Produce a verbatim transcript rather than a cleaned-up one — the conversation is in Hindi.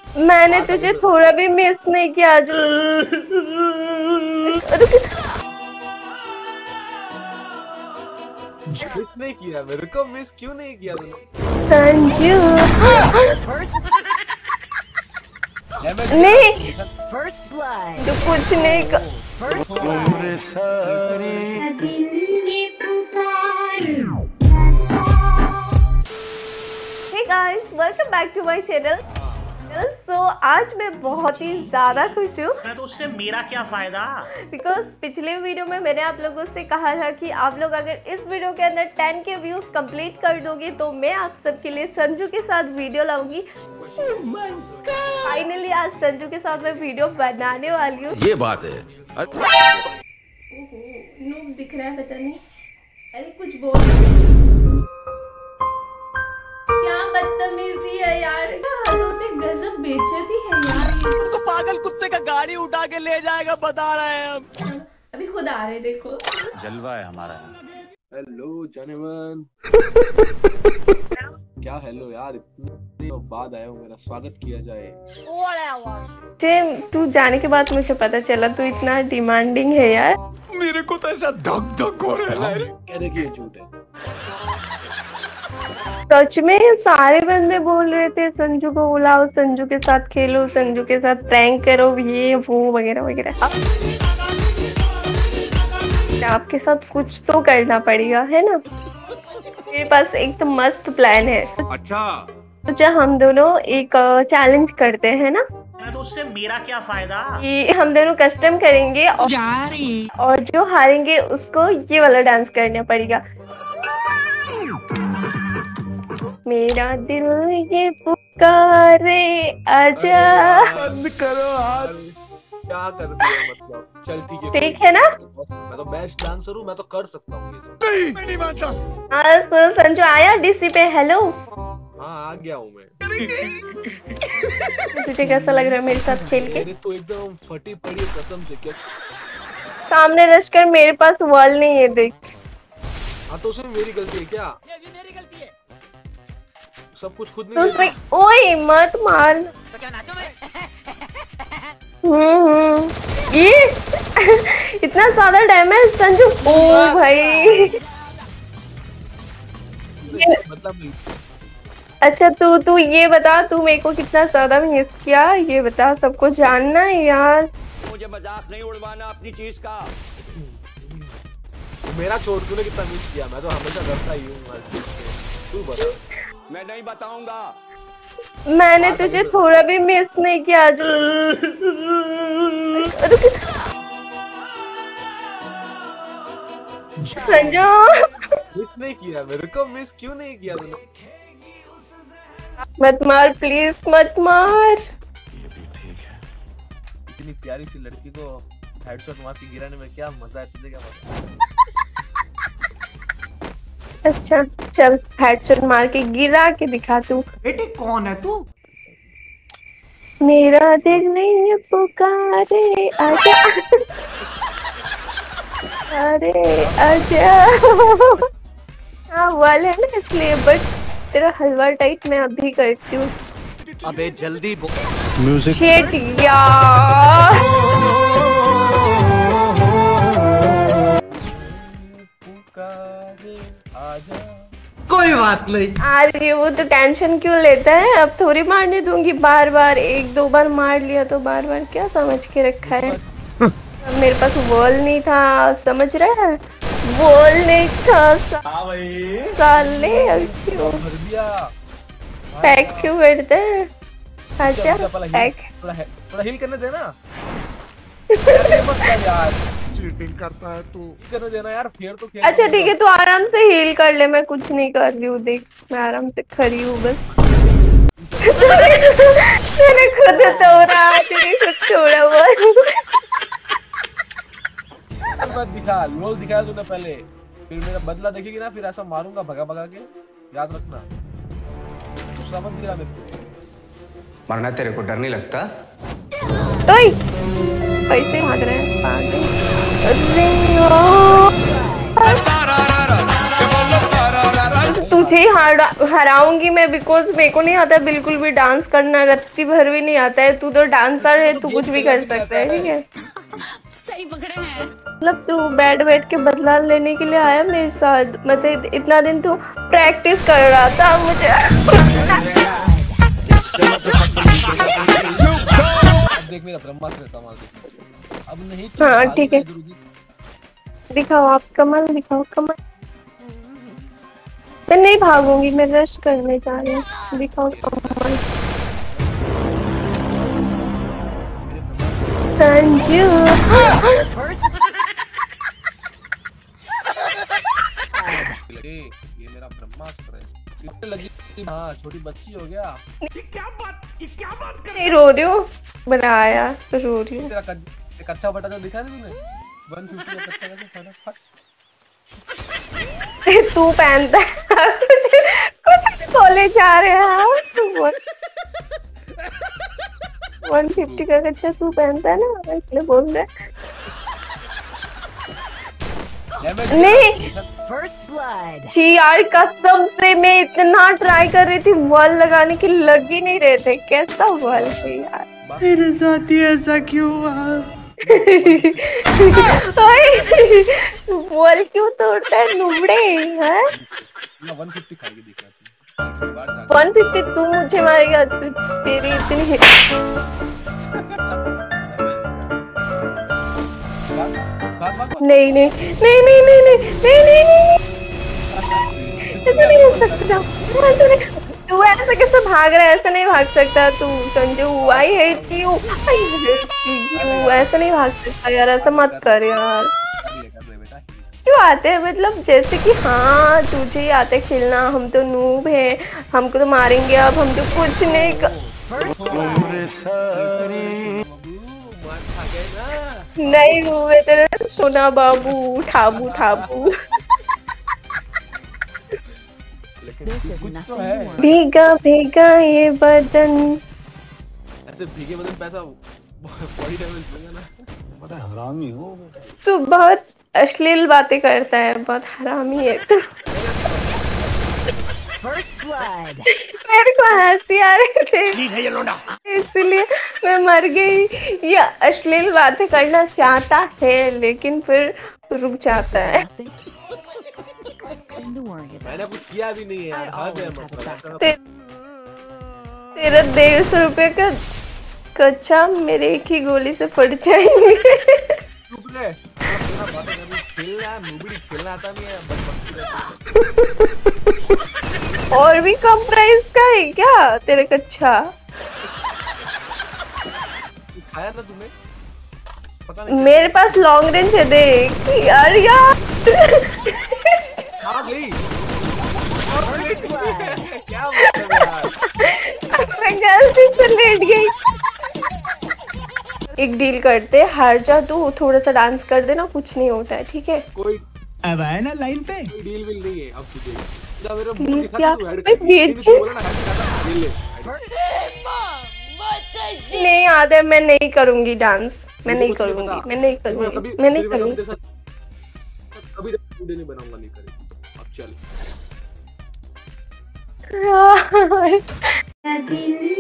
मैंने तुझे थोड़ा भी मिस नहीं किया आज। मिस नहीं किया मेरे को, मिस क्यों नहीं किया संजू? नहीं तो कुछ नहीं कर... Hey guys, welcome back to my channel. So आज मैं बहुत ही ज़्यादा खुश हूँ। तो उससे मेरा क्या फायदा? बिकॉज पिछले वीडियो में मैंने आप लोगों से कहा था कि आप लोग अगर इस वीडियो के अंदर टेन के व्यूज कंप्लीट कर दोगे तो मैं आप सबके लिए संजू के साथ वीडियो लाऊंगी। फाइनली आज संजू के साथ मैं वीडियो बनाने वाली हूँ। ये बात है। नूब दिख रहा है पता नहीं। अरे कुछ बोल, क्या बदतमीजी है यार, गजब बेइज्जती है यार। तो पागल कुत्ते का गाड़ी उठा के ले जाएगा, बता रहे हैं हम। अभी खुद आ रहे, देखो जलवा है हमारा। हेलो जानेमन। क्या हेलो यार, इतने बाद आया हूँ, मेरा स्वागत किया जाए। तू जाने के बाद मुझे पता चला तू इतना डिमांडिंग है यार। मेरे को तो ऐसा धक धक हो रहा है। क्या देखिए झूठ है। सच में सारे बंदे बोल रहे थे संजू को बुलाओ, संजू के साथ खेलो, संजू के साथ प्रैंक करो, ये वो वगैरह वगैरह। आपके साथ कुछ तो करना पड़ेगा, है ना। मेरे पास एक तो मस्त प्लान है। अच्छा तो हम दोनों एक चैलेंज करते हैं ना। तो उससे मेरा क्या फायदा? कि हम दोनों कस्टम करेंगे और, और जो हारेंगे उसको ये वाला डांस करना पड़ेगा। मेरा दिल ये पुकारे आजा। बंद करो हाथ। क्या कर दिया मतलब। चल ठीक है, ठीक है ना। मैं तो बेस्ट डांसर हूँ, मैं तो कर सकता हूँ ये सब। नहीं मैं नहीं मानता। हाँ तो संजू आया डीसी पे। हेलो हाँ आ गया हूँ मैं। तुझे कैसा लग रहा है मेरे साथ खेल के? मेरे तो एकदम फटी पड़ी कसम से। क्या सामने रश कर, मेरे पास वॉल नहीं है देख। हाँ तो उसमें मेरी गलती है क्या? ये भी मेरी गलती है। सब कुछ खुद तो नहीं उसमें ओए मत मार। तो क्या नाचो मैं? हम्म ये इतना ज्यादा डैमेज संजू। ओ भाई मतलब। अच्छा तू तू ये बता, तू मेरे को कितना ज्यादा मिस किया ये बता, सबको जानना है यार। मुझे मजाक नहीं उड़वाना अपनी चीज का। मेरा छोड़, तूने कितना मिस किया? मैं तो हमेशा करता ही हूँ। तू बता। मैं नहीं बताऊंगा। मैंने तुझे थोड़ा भी मिस नहीं किया आज। संजू मिस नहीं किया मेरे को, मिस क्यों नहीं किया तूने? मत मार प्लीज, मत मार। इतनी प्यारी सी लड़की को हेडशॉट मार के गिराने में क्या मजा है, तुझे क्या पता? अच्छा चल हेडशॉट मार के गिरा के दिखा तू। बेटे कौन है तू? मेरा दिल नहीं पुकारे आजा। अरे आजा। हाँ वाल है ना इसलिए, बट तेरा हलवा टाइट मैं अभी करती हूँ। अबे जल्दी म्यूजिक शेट यार। कोई बात नहीं। अरे वो तो टेंशन क्यों लेता है, अब थोड़ी मारने दूंगी बार बार। एक दो बार मार लिया तो बार बार क्या समझ के रखा है। मेरे पास वॉल नहीं था, समझ रहा है, वॉल नहीं था साले। क्यों पैक क्यों करते हैं? अच्छा पैक थोड़ा हिल करने देना। यार चीटिंग करता है तू, करने देना यार। फिर तो अच्छा ठीक है, तू आराम से हील कर ले, मैं कुछ नहीं कर रही हूँ देख, मैं आराम से खड़ी हूँ बस। मैंने खुद तोड़ा, तेरे खुद छोड़ा हुआ। मत दिखा, लोल दिखाया तूने पहले, फिर मेरा बदला देखेगी ना, फिर ऐसा मारूंगा भगा भगा के, याद रखना। गुस्सा मत दिला मेरे को। मरना तेरे को डर नहीं लगता? ओए पैसे भाग रहे हैं पागल। तू तुझे ही हराऊंगी मैं, बिकॉज मेरे को नहीं आता बिल्कुल भी डांस करना, रत्ती भर भी नहीं आता है। तू तो डांसर है, तू कुछ भी कर सकता है, ठीक है? सही पकड़े हैं। मतलब तू बैठ बैठ के बदला लेने के लिए आया मेरे साथ? मतलब इतना दिन तू प्रैक्टिस कर रहा था मुझे। देख मेरा ब्रह्मास्त्र कमाल अब नहीं। हाँ ठीक है, दिखाओ आप कमाल, दिखाओ कमाल। मैं नहीं भागूंगी, मैं रश करने जा रही हूँ। दिखाओ कमाल। संजू ये मेरा ब्रह्मास्त्र है। लगी हाँ, छोटी बच्ची हो गया। ये क्या बात, ये क्या बात कर नहीं रो रही हूँ, बनाया तो रो रही हूँ। तेरा कच्चा बटा तो दिखा नहीं तूने? वन फिफ्टी का कच्चा बटा फटाफट। तू पहनता है कुछ कुछ कॉलेज जा रहे हैं तू बोल। वन फिफ्टी का कच्चा तू पहनता है ना, इसलिए बोल रहे। नहीं फर्स्ट ब्लड। जी यार कसम से मैं इतना ट्राई कर रही थी वॉल लगाने की, लग ही नहीं रहे थे। कैसा वॉल है यार? मेरे साथ ही ऐसा क्यों हुआ? वॉल क्यों तोड़ता है नुबड़े? हैं वन फिफ्टी खाएगी दिख रहा है। वन फिफ्टी तू मुझे मारेगा? तेरी इतनी नहीं नहीं नहीं नहीं नहीं नहीं नहीं नहीं नहीं ऐसा नहीं हो सकता। तू ऐसा कैसे भाग रहा है? ऐसा नहीं भाग सकता तू Sanju. I hate you, I hate you. ऐसा नहीं भाग सकता यार, ऐसा मत कर यार। क्यों आते हैं मतलब जैसे कि हाँ तुझे ही आते खेलना, हम तो नूब है, हमको तो मारेंगे अब, हम तो कुछ नहीं कर... नहीं नूब है तेरे सोना बाबू, ठाबू ठाबू। भीगा भीगा ये बदन। ऐसे भीगे बदन पैसा बॉडी डैमेज होगा ना। बड़ा हरामी हो तू, बहुत अश्लील बातें करता है, बहुत हरामी है तू। First blood. मेरे को हंसी आ रही थी इसलिए मैं मर गई। ये अश्लील बातें करना चाहता है लेकिन फिर रुक जाता है। मैंने कुछ किया भी नहीं है यार। हद है मतलब। ते, तेरा डेढ़ सौ रुपये का कच्चा मेरे एक ही गोली से फट जाएंगे। खेलना आता नहीं है। और भी कम प्राइस का है क्या तेरे कच्चा? खाया ना तूने? पता नहीं। मेरे पास लॉन्ग रेंज है, देख यार यार। आ गई। क्या मतलब यार? मैं गलती से लेट गई। एक डील करते, हार जा तू, थोड़ा सा डांस कर देना, कुछ नहीं होता है, ठीक है? कोई अब आए ना लाइन पे। कोई डील विल नहीं है अब तुझे। जब मेरा प्लीज मुंह दिखा यार, तू ऐड मैं कर। बेची बोला ना ऐड ले ले। नहीं याद है, मैं नहीं करूंगी डांस, मैं नहीं करूंगी, मैं नहीं करूंगी, मैं नहीं करूंगी। कभी वीडियो नहीं बनाऊंगा, नहीं करेंगे। अब चल। दिल